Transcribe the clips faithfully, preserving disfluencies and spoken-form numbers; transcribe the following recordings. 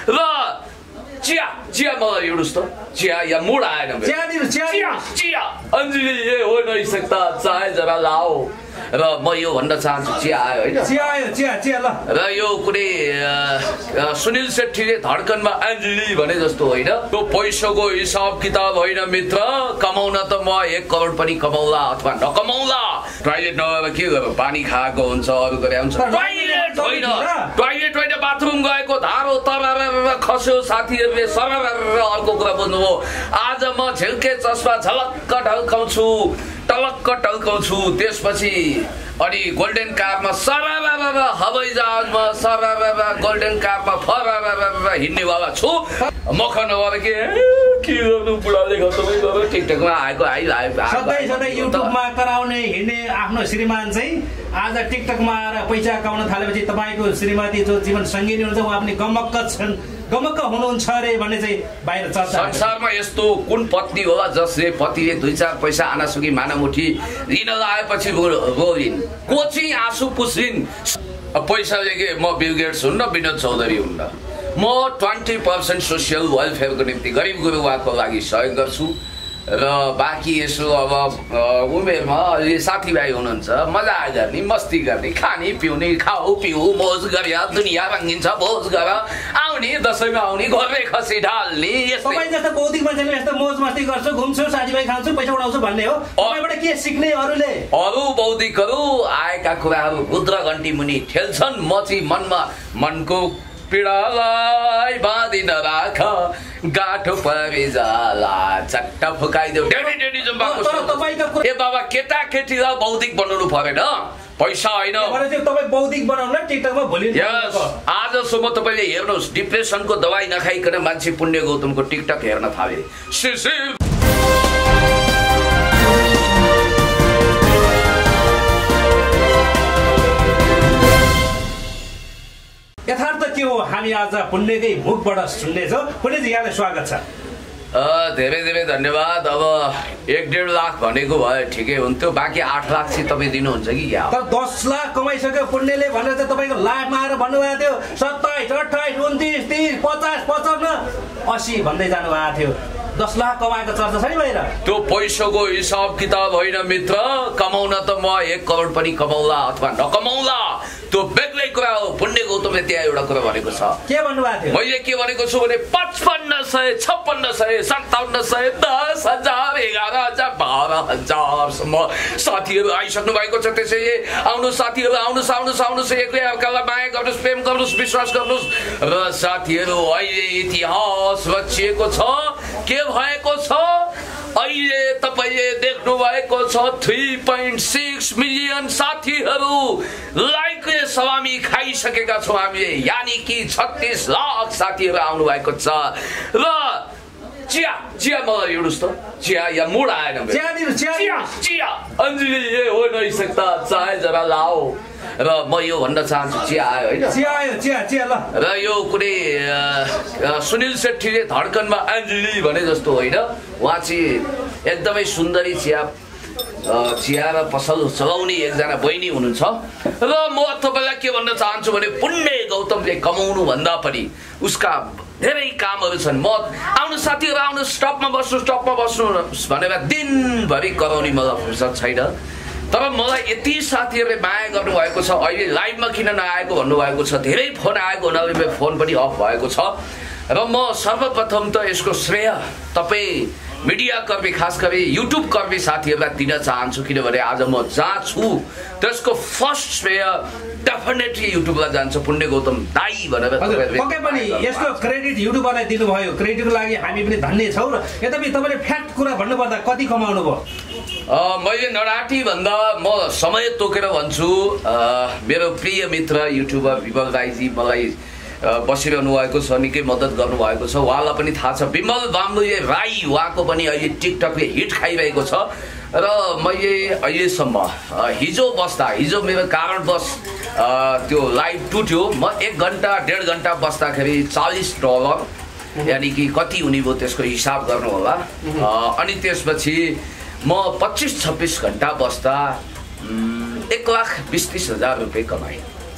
र चिया चिया मलाई हेर्नुहोस् त चिया या मुड आएन चिया चिया अन्जली ये हो नहीं सकता चाहे जरा लाओ र म यो भन्न चाहन्छु चिया आयो हैन चिया आयो चिया चिया ल र यो कुनै सुनिल शेट्टीले धड्कनमा अन्जली भने जस्तो होइन त्यो पैसाको हिसाब किताब होइन मित्र कमाउन त म एक करोड पनि कमाउला अथवा नकमाउला टोयलेट नभएर के गर्नु पानी खाएको हुन्छ अरु गरे हुन्छ टोयलेट होइन टोयलेट होइन बाथरुम गएको धारो तरर खस्यो साथीहरुले सरर अर्को कुरा बुझ्नुभयो आज म झिल्के चस्मा झलक्क ढल्काउँछु टलक्क टल्काउँछु त्यसपछि अनि गोल्डन कारमा सरर हवाई जहाजमा सरर गोल्डन कारमा फरर हिँड्ने वाला छु मख नभएर के के गर्नु बुढाले घरमै गएर टिकटकमा आएको आइ सधैँ सधैँ युट्युबमा कराउने हिँड्ने आफ्नो श्रीमान चाहिँ आज टिकटकमा आएर पैसा कमाउन थालेपछि तपाईको श्रीमती जो जीवन सङ्गिनी हुनुहुन्छ उहाँ पनि गमक्क छन् गमक्क हुनुहुन्छ अरे भन्ने चाहिँ बाहिर चर्चा संसारमा यस्तो कुन पत्नी होला जसले पतिले दुई चार पैसा आनासुकी मानामुठी ऋण लगाएपछि रोइन् कोची आँसु पुछिन् पैसाले के म बिल गेट्स हुन्न विनोद चौधरी हुन्न म ट्वेन्टी पर्सेन्ट सोसियल वेलफेयरको निम्ति गरिब गुरुवाको लागि सहयोग गर्छु र बाँकी यसो अब उमेरमा अलि साथीभाइ हुनुहुन्छ मजा गर्ने मस्ती गर्ने खाने पिउने खाऊ पिउ मोज गरे दुनियाँ रङ्गिन्छ भोज गर आउने दसैँमा आउने घरमै खसी ढाल्ने तपाईँ जस्तो बौद्धिक मान्छेले यस्तो मोज मस्ती गर्छु घुम्छु साथीभाइ खान्छु पैसा उडाउँछु भन्ने हो तपाईँबाट के सिक्ने अरूले अरू बौद्धिकहरू आएका कुराहरू रुद्र घन्टी मुनि ठेल्छन् म चाहिँ मनमा मनको पीडालाई बाँधिन राख गाठो परिजाला चट्टा फुकाइदेऊ डेडी डेडी जम्बाको ए बाबा केटा केटीलाई बौद्धिक बनाउनु परेन पैसा होइन तपाईँ बौद्धिक बनाउन टिकटकमा भोलि आजसम्म तपाईँले हेर्नुहोस् डिप्रेसनको दबाई नखाइकन मान्छे पुण्य गौतमको टिकटक हेर्न थाले यथार्थ के हो हामी आज पुण्यकै मुखबाट सुन्नेछौँ पुण्यजी यहाँलाई स्वागत छ धेरै धेरै धन्यवाद अब एक डेढ लाख भनेको भए ठिकै हुन्थ्यो बाँकी आठ लाख चाहिँ तपाईँ दिनुहुन्छ कि क्या तर दस लाख कमाइसक्यो पुण्यले भनेर चाहिँ तपाईँको लाभमा आएर भन्नुभएको थियो सत्ताइस अठाइस उन्तिस तिस पचास पचपन्न असी भन्दै जानुभएको थियो दस लाख कमाएको चर्चा छ नि बाहिर त्यो पैसाको हिसाब किताब होइन मित्र कमाउन त म एक करोड पनि कमाउला अथवा नकमाउला त्यो बेग्लै कुरा हो पुण्य गौतमले त्यहाँ एउटा कुरा भनेको छ के भन्नुभएको थियो मैले के भनेको छु भने पचपन्न सय छप्पन्न सय सन्ताउन्न सय दस हजार एघार हजार बाह्र हजारसम्म साथीहरू आइसक्नु भएको छ त्यसैले आउनुहोस् साथीहरू आउनुहोस् आउनुहोस् आउनुहोस् एकले अर्कालाई माया गर्नुहोस् प्रेम गर्नुहोस् विश्वास गर्नुहोस् र साथीहरू अहिले इतिहास रचिएको छ के भएको छ अहिले तपाईले देख्नु भएको छ थ्री पोइन्ट सिक्स मिलियन साथीहरू लाइकले सलामी खाइसकेका छौँ हामीले यानि कि छत्तीस लाख साथीहरू आउनु भएको छ र चिया चिया मलाई हेर्नुहोस् त चिया या मुड आएन चिया चिया अन्जली ये हो नहीं सकता चाहे जरा लाओ र म यो भन्न चाहन्छु चिया आयो होइन चिया आयो चिया चिया ल र यो कुनै सुनिल शेट्टीले धड्कनमा अन्जली भने जस्तो होइन उहाँ चाहिँ एकदमै सुन्दरी चिया चिया र पसल चलाउने एकजना बहिनी हुनुहुन्छ र म तपाईँलाई के भन्न चाहन्छु भने पुण्य गौतमले कमाउनु भन्दा पनि उसका धेरै कामहरू छन् म आउनु साथीहरू आउनु स्टपमा बस्नु स्टपमा बस्नु भनेर दिनभरि कराउने मलाई फुर्सद छैन तर मलाई यति साथीहरूले माया गर्नुभएको छ अहिले लाइभमा किन नआएको भन्नुभएको छ धेरै फोन आएको हुनाले फोन पनि अफ भएको छ र म सर्वप्रथम त यसको श्रेय तपाईँ मिडिया कर्मी खास गरी युट्युब कर्मी साथीहरूलाई दिन चाहन्छु किनभने आज म जहाँ छु त्यसको फर्स्ट श्रेय डेफिनेटली युट्युबलाई जान्छ पुण्य गौतम दाई भनेर पक्कै पनि यसको क्रेडिट युट्युबरलाई दिनुभयो क्रेडिटको लागि हामी पनि धन्य छौँ र यद्यपि तपाईँले फ्याक्ट कुरा भन्नुपर्दा कति कमाउनु भयो मैले नराटी भन्दा म समय तोकेर भन्छु मेरो प्रिय मित्र युट्युबर विमल दाईजी मलाई बसिरहनु भएको छ निकै मद्दत गर्नुभएको छ उहाँलाई पनि थाहा छ विमल बाम्बुले राई उहाँको पनि अहिले टिकटकले हिट खाइरहेको छ र मैले अहिलेसम्म हिजो बस्दा हिजो मेरो कारणवश त्यो लाइभ टुट्यो म एक घन्टा डेढ घन्टा बस्दाखेरि चालिस डलर यानि कि कति हुने भयो त्यसको हिसाब गर्नु होला अनि त्यसपछि म पच्चिस छब्बिस घन्टा बस्दा एक लाख बिस तिस हजार रुपियाँ कमाएँ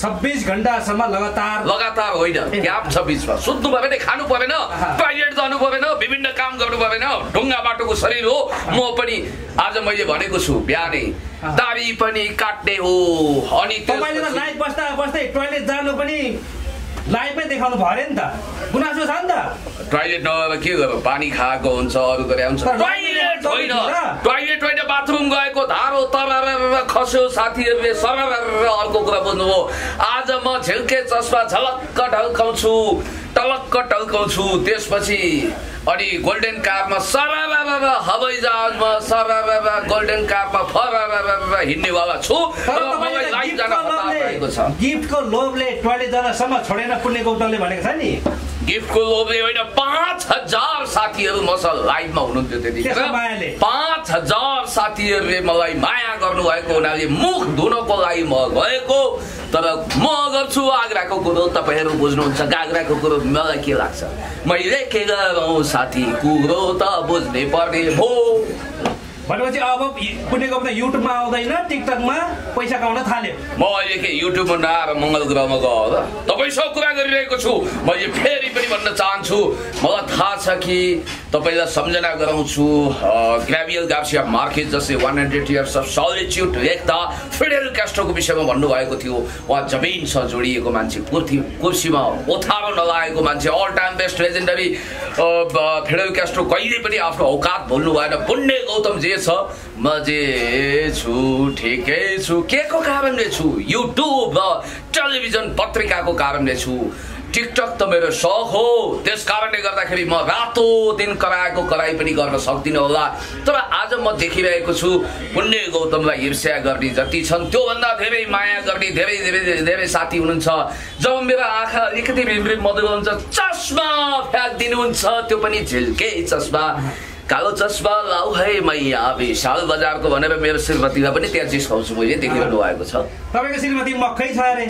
छब्बीस घण्टासम्म लगातार लगातार होइन ग्याप छ बिचमा सुत्नु भयो भने खानु परेन टोयलेट जानु परेन विभिन्न काम गर्नु परेन ढुङ्गा बाटोको शरीर हो म पनि आज मैले भनेको छु बिहानै दारी पनि काट्ने हो अनि तपाईले त लाइभ बस्दा बस्दै टोयलेट जानु पनि लाइभमै देखाउनु पर्यो नि त गुनासो छ नि त टोयलेट नभएर के गर्नु पानी खाएको हुन्छ अरू गरे हुन्छ टोयलेट होइन टोयलेट होइन बाथरुम गएको धारो तर खस्यो साथीहरूले सरर अर्को कुरा बुझ्नुभयो आज म झिल्के चस्मा झलक्क ढल्काउँछु टलक्क टल्काउँछु त्यसपछि अनि गोल्डन कारमा सरर हवाई जहाजमा सरर गोल्डन कारमा फरर हिँड्नेवाला छु र मलाई लाइभ जान हतार भएको छ गिफ्टको लोभले टोयलेट जानसम्म छोडेर पुण्य गौतमले भनेको छ नि गिफ्टको लोभले होइन पाँच हजार साथीहरू मसँग लाइभमा हुनुहुन्थ्यो त्यतिखेर पाँच हजार साथीहरूले मलाई माया गर्नुभएको हुनाले मुख धुनको लागि म गएको तर म गर्छु आग्राको कुरो तपाईँहरू बुझ्नुहुन्छ गाग्राको कुरो मलाई के लाग्छ मैले के गरौँ साथी कुरो त बुझ्नै पर्ने भो भनेपछि अब पुण्य गौतम युट्युबमा आउँदैन टिकटकमा पैसा कमाउन थाल्यो म अहिले के युट्युबमा नआएर मङ्गल ग्रहमा गयो होला तपाईँसँग कुरा गरिरहेको छु मैले फेरि पनि भन्न चाहन्छु मलाई थाहा छ कि तपाईँलाई सम्झना गराउँछु ग्याब्रियल गार्सिया मार्केज जस्तै one hundred years of solitude लेख्दा फिडेल क्यास्ट्रोको विषयमा भन्नुभएको थियो उहाँ जमिनसँग जोडिएको मान्छे कुर्सी कुर्सीमा ओथारो नलागेको मान्छे all time best legendary Fidel Castro कहिले पनि आफ्नो औकात भुल्नु भएन पुण्य गौतम जे छ म जे छु ठिकै छु के को कारणले छु युट्युब र टेलिभिजन पत्रिकाको कारणले छु टिकटक त मेरो शौक हो त्यस कारणले गर्दाखेरि म रातो दिन कराएको कराई पनि गर्न सक्दिनँ होला तर आज म देखिरहेको छु पुण्य गौतमलाई ईर्ष्या गर्ने जति छन् त्योभन्दा धेरै माया गर्ने धेरै धेरै धेरै साथी हुनुहुन्छ जब मेरो आँखा अलिकति बिम्रिम मधुर हुन्छ चस्मा फ्याँकिदिनुहुन्छ त्यो पनि झिल्के चस्मा कालो चस्मा लाउ है मैया विशाल बजारको भनेर मेरो श्रीमतीलाई पनि त्यहाँ जिस्काउँछु मैले देखिरहनु भएको छ तपाईँको श्रीमती मकै छ अरे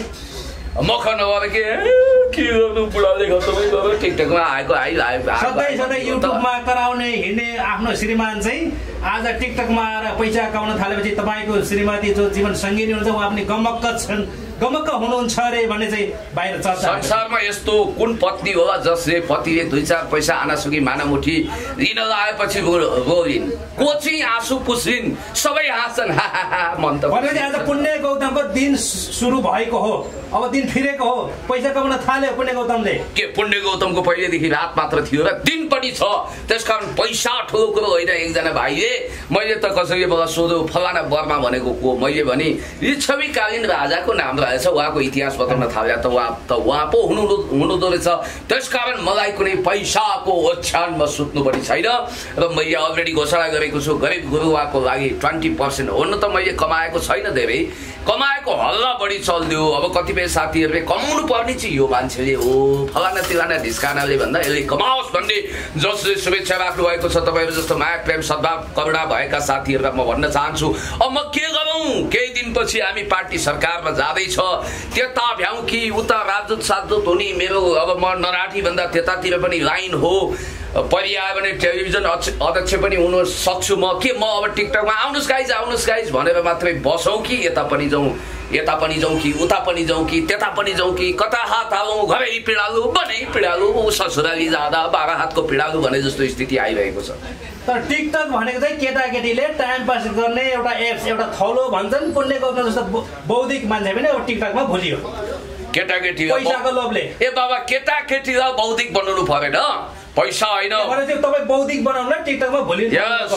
मख नभएर के के गर्नु बुढाले घरमै गएर टिकटकमा आएको आइलाइभ सधैँ सधैँ युट्युबमा कराउने हिँड्ने आफ्नो श्रीमान चाहिँ आज टिकटकमा आएर पैसा कमाउन थालेपछि तपाईँको श्रीमती जो जीवन सङ्गिनी हुनुहुन्छ उहाँ पनि गमक्क छन् गमक्क हुनुहुन्छ अरे भन्ने चाहिँ बाहिर चर्चा संसारमा यस्तो कुन पत्नी होला जसले पतिले दुई चार पैसा आनासुकी मानामुठी लिन लगाएपछि रोलिन् को चाहिँ आँसु पुस्लिन् सबै हाँस्छन् मन त भनेपछि आज पुण्य गौतमको दिन सुरु भएको हो अब दिन फिरेको हो पैसा कमाउन थाल्यो पुण्य गौतमले के पुण्य गौतमको पहिलेदेखि रात मात्र थियो र दिन पनि छ त्यसकारण पैसा ठुलो कुरो होइन एकजना भाइले मैले त कसैले मलाई सोध्यो फलाना बर्मा भनेको को मैले भने लिच्छवीकालीन राजाको नाम रहेछ उहाँको इतिहास बताउन थाल्यो त उहाँ त उहाँ पो हुनु हुनुहुँदो रहेछ त्यसकारण मलाई कुनै पैसाको ओछ्यानमा सुत्नु पनि छैन र मैले अलरेडी घोषणा गरेको छु गरिब गुरुवाको लागि ट्वेन्टी पर्सेन्ट हुन त मैले कमाएको छैन धेरै कमाएको हल्ला बढी चल्दियो अब कतिपय साथीहरूले कमाउनु पर्ने चाहिँ यो मान्छेले हो फलाना तिलाना ढिस्कानाले भन्दा यसले कमाओस् भन्ने जसले शुभेच्छा राख्नु भएको छ तपाईँहरू जस्तो माया प्रेम सद्भाव करुणा भएका साथीहरूलाई म भन्न चाहन्छु अब म के गरौँ केही दिनपछि हामी पार्टी सरकारमा जाँदैछ त्यता भ्याउँ कि उता राजदूत साजदूत हुने मेरो अब म नराठी भन्दा त्यतातिर पनि लाइन हो परिआयो भने टेलिभिजन अध्यक्ष पनि हुन सक्छु म के म अब टिकटकमा आउनुहोस् गाइज आउनुहोस् गाइज भनेर मात्रै बसौँ कि यता पनि जाउँ यता पनि जाउँ कि उता पनि जाउँ कि त्यता पनि जाउँ कि कता हात हालौँ घरै पिँडालु बनै पिँडालु ससुराली जाँदा बाह्र हातको पिँडालु भने जस्तो स्थिति आइरहेको छ तर टिकटक भनेको चाहिँ केटाकेटीले टाइम पास गर्ने एउटा एप्स एउटा थलो भन्छन् पुण्य गौतम जस्तो बौद्धिक मान्छे पनि अब टिकटकमा भुलियो केटाकेटी पैसाको लोभले ए बाबा केटाकेटीलाई बौद्धिक बनाउनु परेन पैसा होइन तपाईँ बौद्धिक बनाउनु टिकटकमा भोलि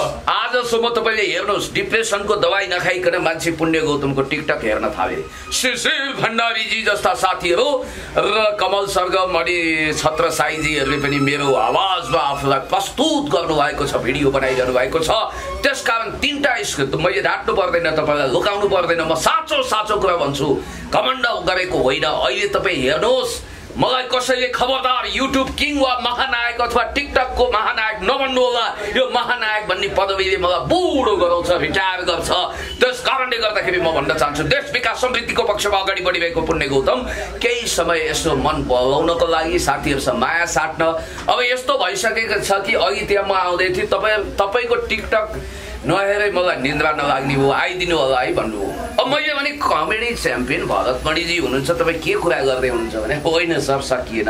आजसम्म तपाईँले हेर्नुहोस् डिप्रेसनको दबाई नखाइकन मान्छे पुण्य गौतमको टिकटक हेर्न थाले शिशिर भण्डारीजी जस्ता साथीहरू र कमल सरगम अनि छत्र साईजीहरूले पनि मेरो आवाजमा आफूलाई प्रस्तुत गर्नुभएको छ भिडियो बनाइरहनु भएको छ त्यसकारण तिनवटा स्क्रिप्ट मैले ढाट्नु पर्दैन तपाईँलाई लुकाउनु पर्दैन म साँचो साँचो कुरा भन्छु घमण्ड गरेको होइन अहिले तपाईँ हेर्नुहोस् मलाई कसैले खबरदार युट्युब किङ वा महानायक अथवा टिकटकको महानायक नभन्नु होला यो महानायक भन्ने पदवीले मलाई बुढो गराउँछ रिटायर गर्छ त्यस कारणले गर्दाखेरि म भन्न चाहन्छु देश विकास समृद्धिको पक्षमा अगाडि बढिरहेको पुण्य गौतम केही समय यसो मन बलाउनको लागि साथीहरूसँग माया साट्न अब यस्तो भइसकेको छ कि अघि त्यहाँ म आउँदै थिएँ तपाईँ तपाईँको टिकटक नहेरै मलाई निन्द्रा नलाग्ने हो आइदिनु होला है भन्नु। अब मैले भने कमेडी च्याम्पियन भरतमणिजी हुनुहुन्छ, तपाईँ के कुरा गर्दै हुनुहुन्छ भने होइन सर सकिएन।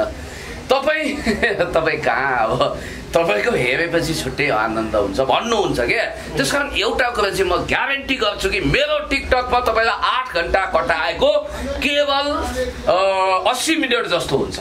तपाईँ तपाईँ कहाँ अब तपाईँको हेरेपछि छुट्टै आनन्द हुन्छ भन्नुहुन्छ क्या। त्यस कारण एउटा कुरा चाहिँ म ग्यारेन्टी गर्छु कि मेरो टिकटकमा तपाईँलाई आठ घन्टा कटाएको केवल अस्सी मिनट जस्तो हुन्छ।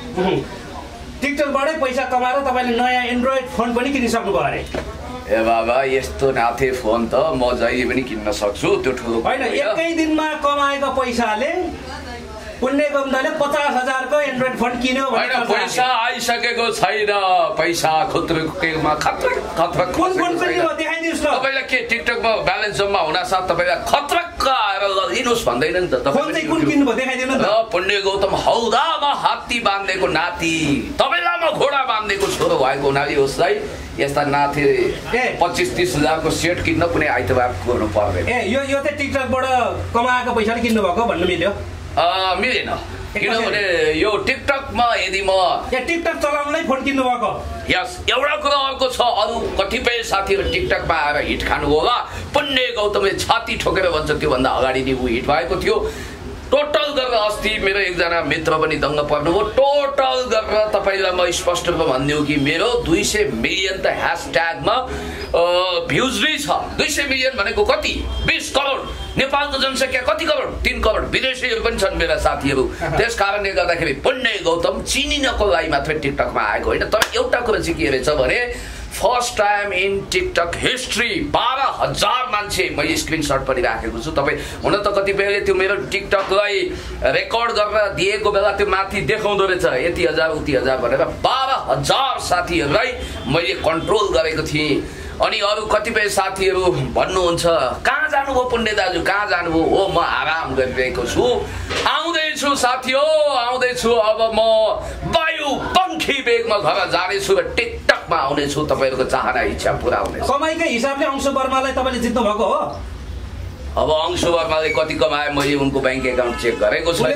टिकटकबाटै पैसा कमाएर तपाईँले नयाँ एन्ड्रोइड फोन पनि किनिसक्नुभयो अरे। ए बाबा यस्तो नाथे फोन त म जहिले पनि किन्न सक्छु, त्यो ठुलो होइन। एकै दिनमा कमाएको पैसाले पुण्य गम्दाले पचास हजारको एन्ड्रोइड फोन किन्यो भने पैसा आइसकेको छैन। पैसा खुत्रुकेमा खत्रक खत्रक कुन कुन पनि हो देखाइदिनुस् न। तपाईँलाई के टिकटकमा ब्यालेन्स जम्मा हुनासाथ तपाईँलाई खत्रक आएर लिनुहोस् भन्दैन नि त। फोन चाहिँ कुन किन्नु भयो देखाइदिनु न। पुण्य गौतम हौदामा हात्ती बाँधेको नाति, तपाईँलाई म घोडा बाँधेको छोरो भएको हुनाले उसलाई यस्ता नाथे पच्चिस तीस हजारको सेट किन्न कुनै आइतबार गर्नु पर्दैन। ए यो यो चाहिँ टिकटकबाट कमाएको पैसाले किन्नु भएको भन्नु मिल्यो? मिलेन, किनभने यो टिकटकमा यदि म टिकटक चलाउनलाई फोन किन्नु भएको। यस एउटा कुरा अर्को छ, अरू कतिपय साथीहरू टिकटकमा आएर हिट खानु होला। पुण्य गौतमले छाती ठोकेर भन्छ त्योभन्दा अगाडि नै ऊ हिट भएको थियो। टोटल गरेर अस्ति मेरो एकजना मित्र पनि दङ्ग पर्नुभयो। टोटल गरेर तपाईँलाई म स्पष्ट रूपमा भनिदिउँ कि मेरो दुई सय मिलियन त ह्यासट्यागमा भ्युज नै छ। दुई सय मिलियन भनेको कति? बिस करोड। नेपालको जनसङ्ख्या कति करोड? तीन करोड। विदेशीहरू पनि छन् मेरा साथीहरू। त्यस कारणले गर्दाखेरि पुण्य गौतम चिनिनको लागि मात्रै टिकटकमा आएको होइन। तर एउटा कुरा चाहिँ के रहेछ भने first time in TikTok history बाह्र हजार मान्छे मैले स्क्रिनसट पनि राखेको छु। तपाईँ हुन त कतिपयले त्यो मेरो टिकटकलाई रेकर्ड गरेर दिएको बेला त्यो माथि देखाउँदो रहेछ यति हजार उति हजार भनेर। बाह्र हजार साथीहरूलाई मैले कन्ट्रोल गरेको थिएँ। अनि अरू कतिपय साथीहरू भन्नुहुन्छ कहाँ जानुभयो पुण्य दाजु, कहाँ जानुभयो? हो म आराम गरिरहेको छु, आउँदैछु साथी हो आउँदैछु। अब म वायु पङ्खी बेगमा घर जानेछु र टिकटकमा आउनेछु, तपाईँहरूको चाहना इच्छा पुरा हुनेछ। कमाइकै हिसाबले अंशु वर्मालाई तपाईँले जित्नु भएको हो। अब अंशु वर्माले कति कमाए मैले उनको ब्याङ्क एकाउन्ट चेक गरेको छु।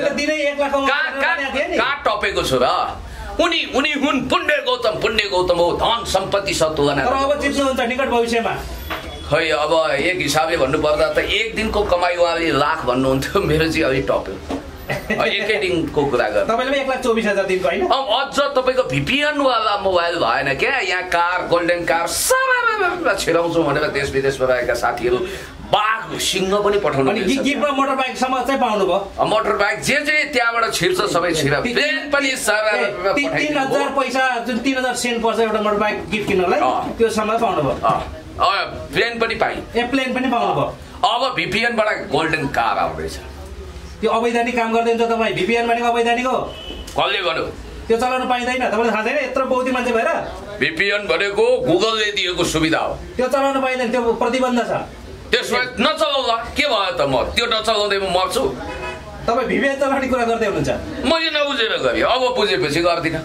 कहाँ टपेको छु र? उनी उनी हुन् पुण्य गौतम। पुण्य गौतम हो धन सम्पत्ति सब तुलना। तर अब जित्नुहुन्छ निकट भविष्यमा। खै अब एक हिसाबले भन्नुपर्दा त एक दिनको कमाइ उहाँले लाख भन्नुहुन्थ्यो, मेरो चाहिँ अलिक टप्यो। एकै दिनको कुरा गर्दा तपाईँले एक लाख चौबिस हजार दिनको होइन। अब अझ तपाईँको भिपिएनवाला मोबाइल भएन क्या। यहाँ कार गोल्डन कार सारा छिराउँछौँ भनेर देश विदेशमा रहेका साथीहरू बाघ सिंह पनि पठाउनु। गिफ्टमा मोटर बाइकसम्म चाहिँ पाउनु भयो। मोटर बाइक जे जे त्यहाँबाट छिर्छ सबै छिरा। प्लेन पनि सारा तीन हजार पैसा जुन तीन हजार सेन्ट पर्छ एउटा मोटर बाइक गिफ्ट किन्नलाई त्यो समय पाउनु भयो। प्लेन पनि पाएँ। ए प्लेन पनि पाउनु भयो। अब भिपिएनबाट गोल्डन कार आउँदैछ। त्यो अवैधानिक काम गर्दै हुन्छ तपाईँ। भिपिएन भनेको अवैधानिक हो। कसले भन्यो? त्यो चलाउनु पाइँदैन। तपाईँलाई थाहा छैन यत्रो बौद्धिक मान्छे भएर? भिपिएन भनेको गुगलले दिएको सुविधा हो। त्यो चलाउनु पाइँदैन, त्यो प्रतिबन्ध छ। त्यसमा नचलाउँला के भयो त? म त्यो नचलाउँदै म मर्छु। तपाईँ भिपिएन चलाउने कुरा गर्दै हुनुहुन्छ। मैले नबुझेर गरेँ, अब बुझेपछि गर्दिनँ।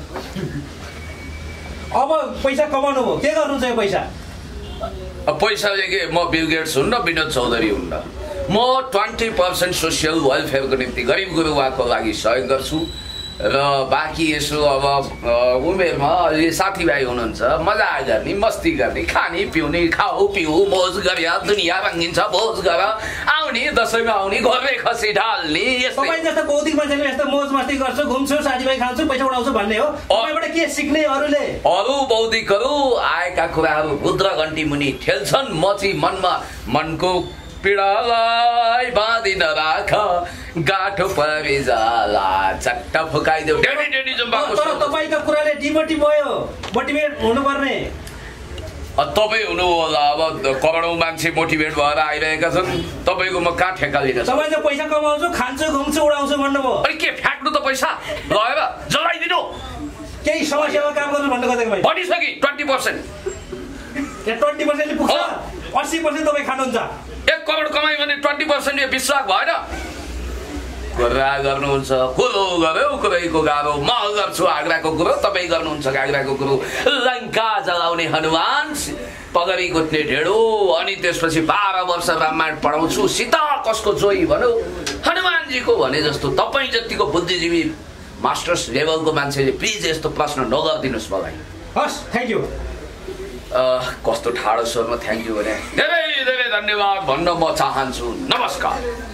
अब पैसा कमाउनु भयो, के गर्नुहुन्छ यो पैसा? पैसाले के म बिल गेट्स हुन्न, विनोद चौधरी हुन्न। म ट्वेन्टी पर्सेन्ट सोसियल वेलफेयरको निम्ति गरिब गुरुवाको लागि सहयोग गर्छु र बाँकी यसो अब उमेरमा अलि साथीभाइ हुनुहुन्छ, मजा गर्ने मस्ती गर्ने खाने पिउने खाऊ पिउ मोज गरे दुनियाँ रङ्गिन्छ भोज गर आउने दसैँमा आउने घरले खसी ढाल्ने। तपाईँ जस्तो बौद्धिक मान्छेले यस्तो मोज मस्ती गर्छु घुम्छु साथीभाइ खान्छु पैसा उडाउँछु भन्ने हो। तपाईँबाट के सिक्ने अरूले? अरू बौद्धिकहरू आएका कुराहरू रुद्र घन्टी मुनि ठेल्छन्। म चाहिँ मनमा मनको पीडालाई बाँधिन राख गाठो परि जाला चट्ट फुकाइदेऊ। तर तपाईँको कुराले डिमोटिभ भयो, मोटिभेट हुनुपर्ने। तपाईँ हुनु होला। अब करोडौँ मान्छे मोटिभेट भएर आइरहेका छन्, तपाईँको म कहाँ ठेक्का लिन? तपाईँ चाहिँ पैसा कमाउँछु खान्छु घुम्छु उडाउँछु भन्नुभयो। अनि के फ्याक्नु त पैसा लगेर जलाइदिनु। केही समस्यामा काम गर्नु भन्नु खोजेको भनिसके ट्वेन्टी पर्सेन्ट ट्वेन्टी पर्सेन्टले पुग्छ। अस्सी पर्सेन्ट तपाईँ खानुहुन्छ। एक करोड कमाइ भने ट्वेन्टी पर्सेन्ट यो विश्वास भएन। कुरा गर्नुहुन्छ कुरो गर्यो कुरैको गाह्रो। म गर्छु आग्राको कुरो, तपाईँ गर्नुहुन्छ आग्राको कुरो। लङ्का जलाउने हनुमान पगरी गुत्ने ढेडो अनि त्यसपछि बाह्र वर्ष रामायण पढाउँछु सीता कसको जोई भनौ हनुमानजीको भने जस्तो। तपाईँ जतिको बुद्धिजीवी मास्टर्स लेभलको मान्छेले प्लिज यस्तो प्रश्न नगरिदिनुहोस् मलाई। हस् थ्याङ्क यू। कस्तो ठाडो स्वरमा थ्याङ्क यू भने धेरै धेरै धन्यवाद भन्न म चाहन्छु। नमस्कार।